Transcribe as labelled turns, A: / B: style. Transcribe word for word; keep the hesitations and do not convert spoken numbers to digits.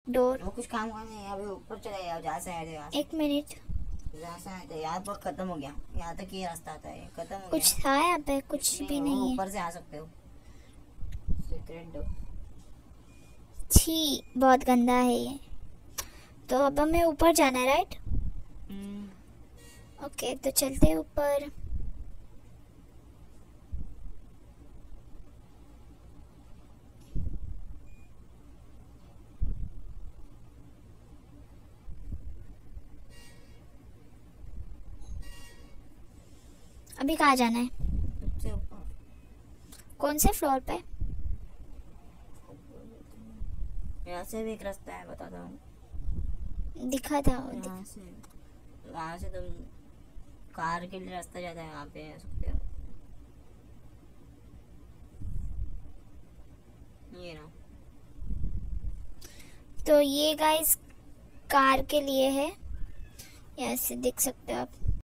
A: Door.
B: वो कुछ काम करना है, अभी ऊपर चले जाओ जहाँ से आए थे। यहाँ से
A: एक मिनट,
B: जहाँ से आए थे यहाँ पर खत्म हो गया, यहाँ तक ये रास्ता आता है, खत्म हो
A: कुछ
B: गया।
A: था यहाँ पे? कुछ भी
B: वो
A: नहीं है।
B: ऊपर से आ सकते हो। Secret door.
A: छी, बहुत गंदा है ये। तो अब हमें ऊपर जाना है, राइट? ओके, तो चलते हैं ऊपर। अभी कहाँ जाना है?
B: सबसे ऊपर
A: कौन से फ्लोर पे?
B: यहाँ से भी एक रास्ता है, बताता हूँ।
A: दिखा था।
B: यहाँ से वहाँ से तुम कार के लिए रास्ता जाता है, यहाँ पे आ सकते हो। ये ना,
A: तो ये गाइस कार के लिए है, यहाँ से देख सकते हो आप।